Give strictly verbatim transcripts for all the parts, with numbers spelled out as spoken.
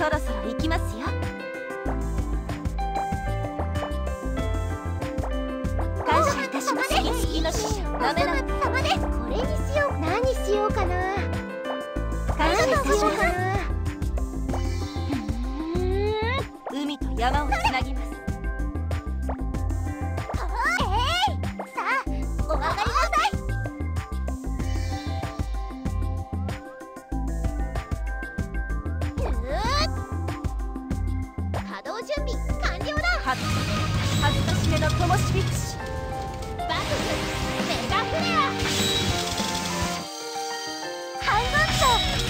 そろそろ行きますよ。感謝いたします。次の師匠ダメな様です。これにしよう。何しようかな。感謝いたします。海と山をつなぎます。えい、さあお上がりなさい。稼働準備完了だ。恥ずかしめの灯火くしバトルメガフレア半分と。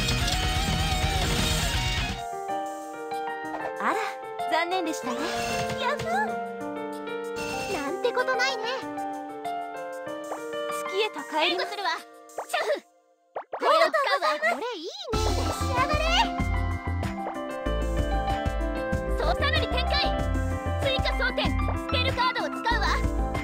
あら残念でしたね。ヤフーなんてことないね。月へと帰りまするわ。シャフこれを使うわ。これいいね。召し上がれ。そうさらに展開。追加装填スペルカードを使うわ。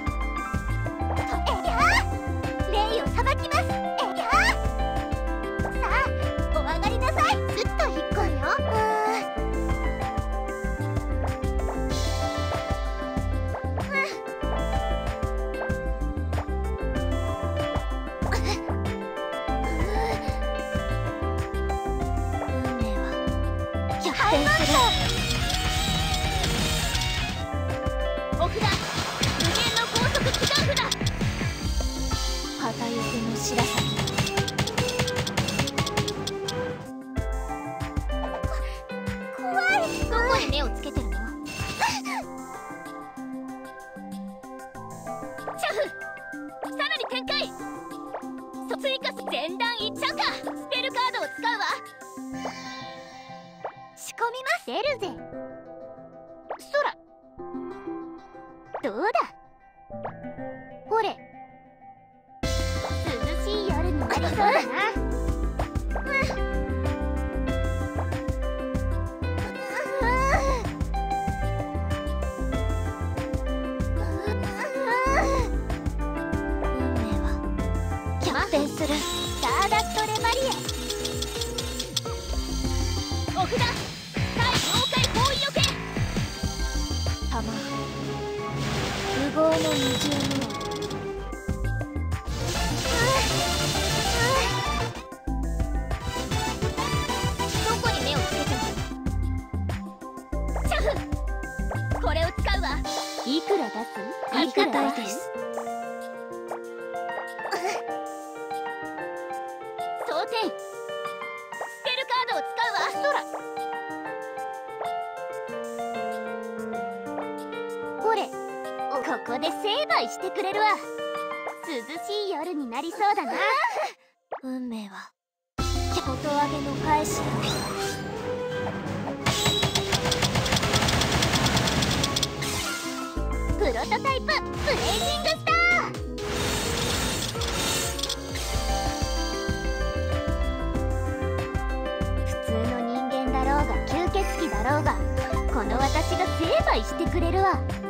えぎゃーレイをさばきます。えぎゃーさあお上がりなさい。ずっと引っ込むよ。運命は逆転する。お札無限の高速機関札。旗よけの白鷺。怖い。どこに目をつけてるの。シャフさらに展開。追加前段いっちゃうか。スペルカードを使うわ。仕込みます。出るぜ。そらどうだ。ほれ涼しい夜になりそうだな。運命は逆転する。スターダストレバリエ。お札対妖怪包囲よけ。たま無謀の二重にも。どこに目をつけてるの。シャフこれを使うわ。いくら出す。ありがたいです。装填スペルカードを使うわ。そらこれここで成敗してくれるわ。涼しい夜になりそうだな。運命はことあげの返しだ。プロトタイプブレイジングスター。普通の人間だろうが吸血鬼だろうがこの私が成敗してくれるわ。